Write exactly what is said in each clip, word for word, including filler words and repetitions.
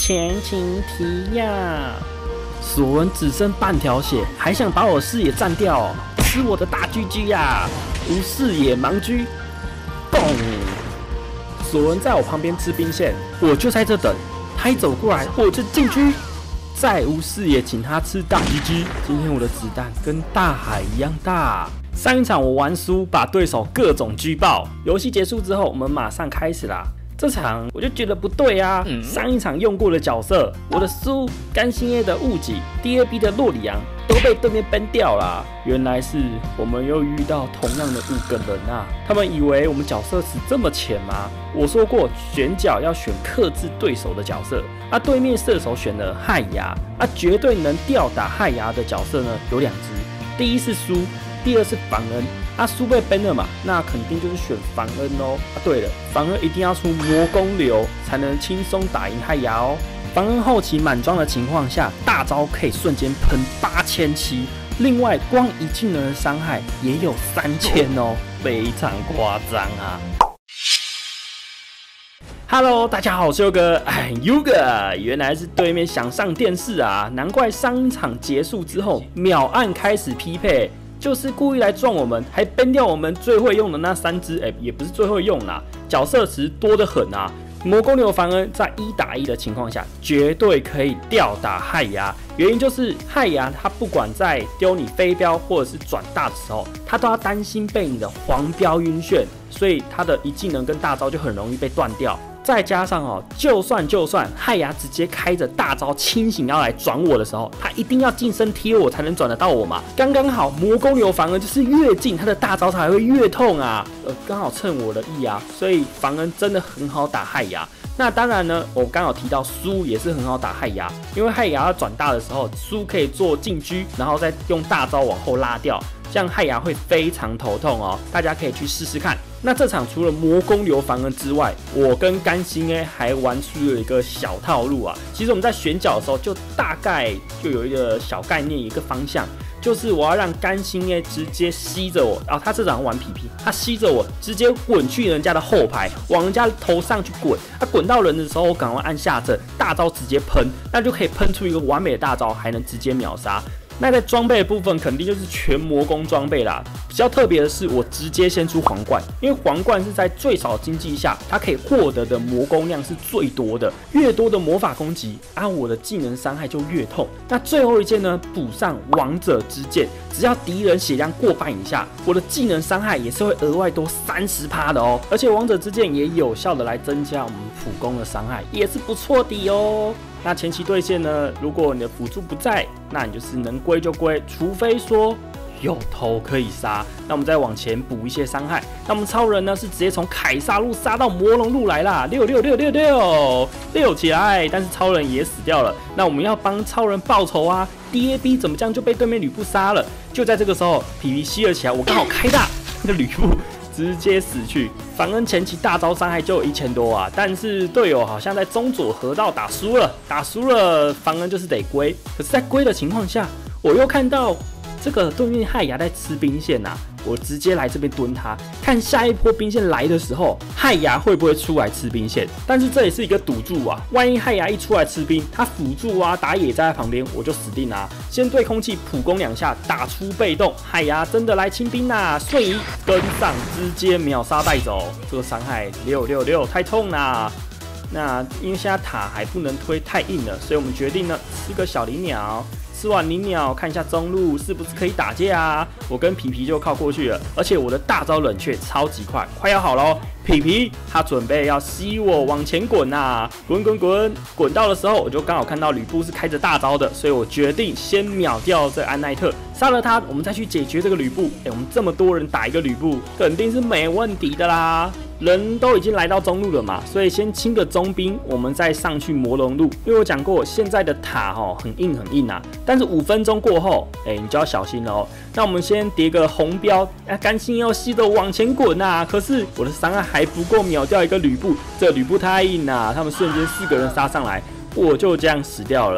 前情提要。索文只剩半条血，还想把我视野占掉、哦，吃我的大狙狙呀！无视野盲狙，嘣！索文在我旁边吃兵线，我就在这等，他一走过来我就进狙。再无视野，请他吃大狙狙。今天我的子弹跟大海一样大。上一场我玩输，把对手各种狙爆。游戏结束之后，我们马上开始啦。这场我就觉得不对啊！嗯、上一场用过的角色，我的苏、甘心 A 的雾己、D A B 的洛里昂都被对面崩掉啦。原来是我们又遇到同样的五个人啊！他们以为我们角色池这么浅吗？我说过选角要选克制对手的角色，啊，对面射手选了害牙，啊，绝对能吊打害牙的角色呢有两只，第一是苏，第二是凡恩。啊，苏被 ban 了嘛，那肯定就是选凡恩哦。啊，对了，凡恩一定要出魔攻流才能轻松打赢害牙哦。凡恩后期满装的情况下，大招可以瞬间喷八千七，另外光一技能的伤害也有三千哦，非常夸张啊。Hello， 大家好，我是优哥。哎 ，Yoga， 原来是对面想上电视啊，难怪上一场结束之后秒按开始匹配。就是故意来撞我们，还崩掉我们最会用的那三只，哎、欸，也不是最会用啦，角色池多得很啊。魔攻流凡恩在一打一的情况下，绝对可以吊打害牙。原因就是害牙他不管在丢你飞镖或者是转大的时候，他都要担心被你的黄标晕眩，所以他的一技能跟大招就很容易被断掉。再加上哦，就算就算害牙直接开着大招清醒要来转我的时候，他一定要近身贴我才能转得到我嘛。刚刚好魔攻流凡恩就是越近他的大招才会越痛啊，呃，刚好趁我的意啊，所以凡恩真的很好打害牙。那当然呢，我刚好提到苏也是很好打害牙，因为害牙要转大的时候，苏可以做禁狙，然后再用大招往后拉掉，这样害牙会非常头痛哦。大家可以去试试看。那这场除了魔攻流凡恩之外，我跟甘心 A 还玩出了一个小套路啊。其实我们在选角的时候，就大概就有一个小概念，一个方向，就是我要让甘心 A 直接吸着我，然后他这场玩皮皮，他吸着我，直接滚去人家的后排，往人家头上去滚。他、啊、滚到人的时候，我赶快按下阵，大招直接喷，那就可以喷出一个完美的大招，还能直接秒杀。那在装备的部分，肯定就是全魔攻装备啦。比较特别的是，我直接先出皇冠，因为皇冠是在最少经济下，它可以获得的魔攻量是最多的。越多的魔法攻击，啊，我的技能伤害就越痛。那最后一件呢，补上王者之剑，只要敌人血量过半以下，我的技能伤害也是会额外多 百分之三十 的哦。而且王者之剑也有效的来增加我们普攻的伤害，也是不错的哦。那前期对线呢？如果你的辅助不在，那你就是能归就归，除非说有头可以杀，那我们再往前补一些伤害。那我们超人呢是直接从凯撒路杀到魔龙路来啦，六六六六六六起来！但是超人也死掉了，那我们要帮超人报仇啊 ！D A B 怎么这样就被对面吕布杀了？就在这个时候，皮皮吸了起来，我刚好开大，那个吕布直接死去。凡恩前期大招伤害就有一千多啊，但是队友好像在中左河道打输了，打输了，凡恩就是得归。可是，在归的情况下，我又看到这个对面害牙在吃兵线呐、啊，我直接来这边蹲他，看下一波兵线来的时候，害牙会不会出来吃兵线？但是这也是一个赌注啊，万一害牙一出来吃兵，他辅助啊打野在旁边，我就死定啦、啊。先对空气普攻两下，打出被动，害牙真的来清兵啦，瞬移跟上，直接秒杀带走，这个伤害六六六太痛啦。那因为现在塔还不能推太硬了，所以我们决定呢吃个小灵鸟。吃完灵鸟，看一下中路是不是可以打架啊？我跟皮皮就靠过去了，而且我的大招冷却超级快，快要好咯。皮皮他准备要吸我往前滚啊，滚滚滚！滚到的时候，我就刚好看到吕布是开着大招的，所以我决定先秒掉这安奈特，杀了他，我们再去解决这个吕布。哎、欸，我们这么多人打一个吕布，肯定是没问题的啦。人都已经来到中路了嘛，所以先清个中兵，我们再上去魔龙路。因为我讲过，现在的塔哦很硬很硬啊，但是五分钟过后，哎、欸，你就要小心了哦。那我们先叠个红标，啊，甘心要吸的往前滚啊！可是我的伤害还不够秒掉一个吕布，这吕布太硬啦，他们瞬间四个人杀上来，我就这样死掉了。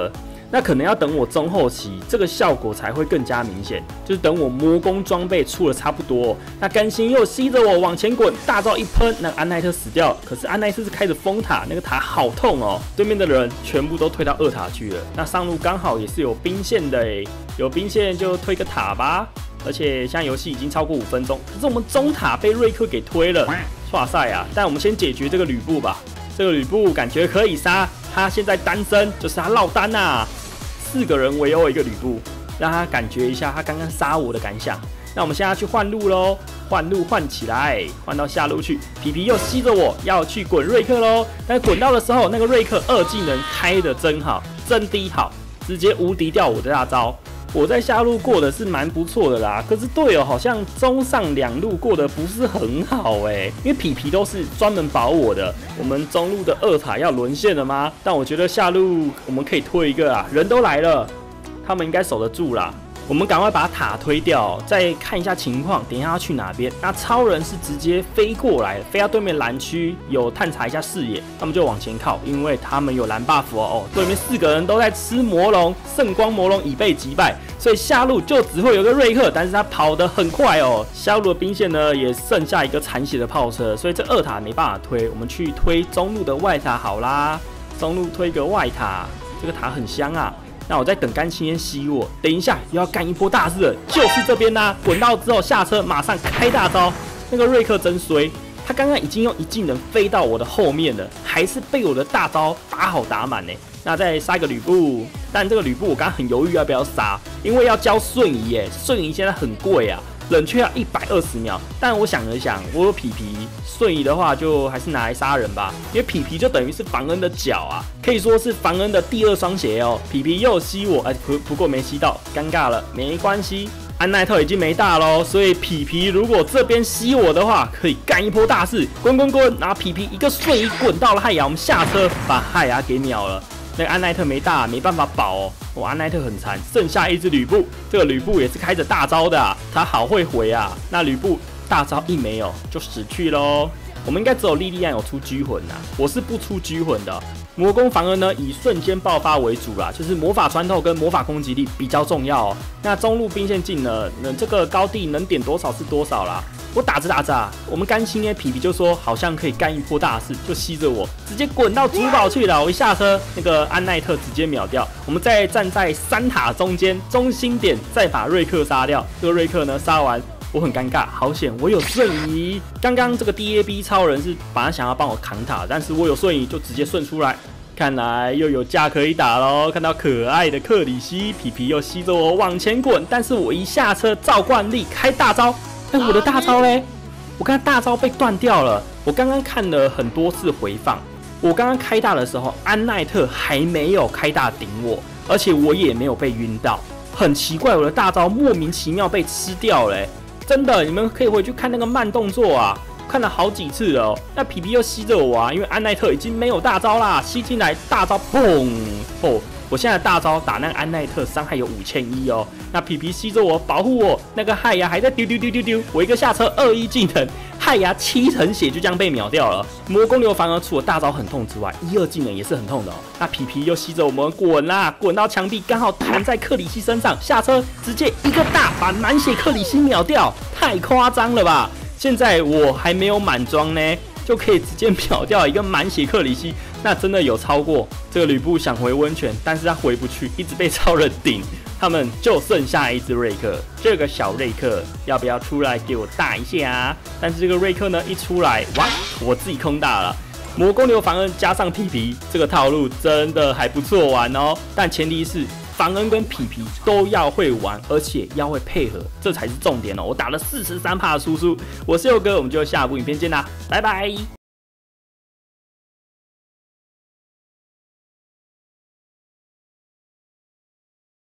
那可能要等我中后期，这个效果才会更加明显。就是等我魔宫装备出了差不多，那甘心又吸着我往前滚，大招一喷，那安奈特死掉了。可是安奈特是开着风塔，那个塔好痛哦。对面的人全部都推到二塔去了。那上路刚好也是有兵线的诶，有兵线就推个塔吧。而且现在游戏已经超过五分钟，可是我们中塔被瑞克给推了，哇塞啊！但我们先解决这个吕布吧。这个吕布感觉可以杀，他现在单身，就是他落单啊。四个人围殴一个吕布，让他感觉一下他刚刚杀我的感想。那我们现在要去换路喽，换路换起来，换到下路去。皮皮又吸着我要去滚瑞克喽，但滚到的时候，那个瑞克二技能开的真好，真低好，直接无敌掉我的大招。我在下路过的是蛮不错的啦，可是队友好像中上两路过得不是很好哎、欸，因为皮皮都是专门保我的。我们中路的二塔要沦陷了吗？但我觉得下路我们可以推一个啊，人都来了，他们应该守得住啦。我们赶快把塔推掉，再看一下情况，等一下要去哪边。那超人是直接飞过来，飞到对面蓝区，有探查一下视野，那么就往前靠，因为他们有蓝 buff 哦。哦，对面四个人都在吃魔龙，圣光魔龙已被击败，所以下路就只会有个瑞克，但是他跑得很快哦。下路的兵线呢也剩下一个残血的炮车，所以这二塔没办法推，我们去推中路的外塔好啦。中路推个外塔，这个塔很香啊。那我在等甘青烟吸我，等一下又要干一波大事了，就是这边啦、啊！滚到之后下车，马上开大招。那个瑞克真衰，他刚刚已经用一技能飞到我的后面了，还是被我的大招打好打满呢。那再杀一个吕布，但这个吕布我刚刚很犹豫要不要杀，因为要交瞬移耶，瞬移现在很贵啊。冷却要一百二十秒，但我想了想，我有皮皮瞬移的话，就还是拿来杀人吧，因为皮皮就等于是凡恩的脚啊，可以说是凡恩的第二双鞋哦。皮皮又吸我，哎，不不过没吸到，尴尬了，没关系，安奈特已经没大喽，所以皮皮如果这边吸我的话，可以干一波大事，滚滚滚，然后皮皮一个瞬移滚到了海牙，我们下车把海牙给秒了。那个安奈特没大，没办法保哦。我安奈特很残，剩下一只吕布。这个吕布也是开着大招的、啊，他好会回啊。那吕布大招一没有就死去喽。我们应该只有莉莉安有出狙魂呐、啊，我是不出狙魂的。魔攻防恩呢，以瞬间爆发为主啦，就是魔法穿透跟魔法攻击力比较重要哦。那中路兵线进了，那这个高地能点多少是多少啦。我打着打着、啊，我们甘青耶皮皮就说好像可以干一波大事，就吸着我直接滚到主堡去了。我一下车，那个安奈特直接秒掉。我们再站在三塔中间中心点，再把瑞克杀掉。这个瑞克呢杀完，我很尴尬，好险我有瞬移。刚刚这个 D A B 超人是本来想要帮我扛塔，但是我有瞬移就直接顺出来。看来又有架可以打咯，看到可爱的克里希，皮皮又吸着我往前滚，但是我一下车照惯例开大招。哎、欸，我的大招嘞！我刚刚大招被断掉了。我刚刚看了很多次回放，我刚刚开大的时候，安奈特还没有开大顶我，而且我也没有被晕到。很奇怪，我的大招莫名其妙被吃掉了、欸。真的，你们可以回去看那个慢动作啊，看了好几次了、哦。那皮皮又吸着我啊，因为安奈特已经没有大招啦，吸进来大招砰哦。我现在的大招打那个安奈特伤害有五千一哦，那皮皮吸着我保护我，那个害牙还在丢丢丢丢丢，我一个下车二一技能，害牙七成血就这样被秒掉了。魔攻流反而除了大招很痛之外，一二技能也是很痛的哦。那皮皮又吸着我们滚啦，滚到墙壁刚好弹在克里希身上，下车直接一个大把满血克里希秒掉，太夸张了吧！现在我还没有满装呢，就可以直接秒掉一个满血克里希，那真的有超过。这个吕布想回温泉，但是他回不去，一直被超人顶。他们就剩下一只瑞克，这个小瑞克要不要出来给我大一下啊？但是这个瑞克呢，一出来，哇，我自己空大了。魔攻流防恩加上皮皮，这个套路真的还不错玩哦。但前提是防恩跟皮皮都要会玩，而且要会配合，这才是重点哦。我打了 百分之四十三 的输出，我是佑哥，我们就下部影片见啦，拜拜。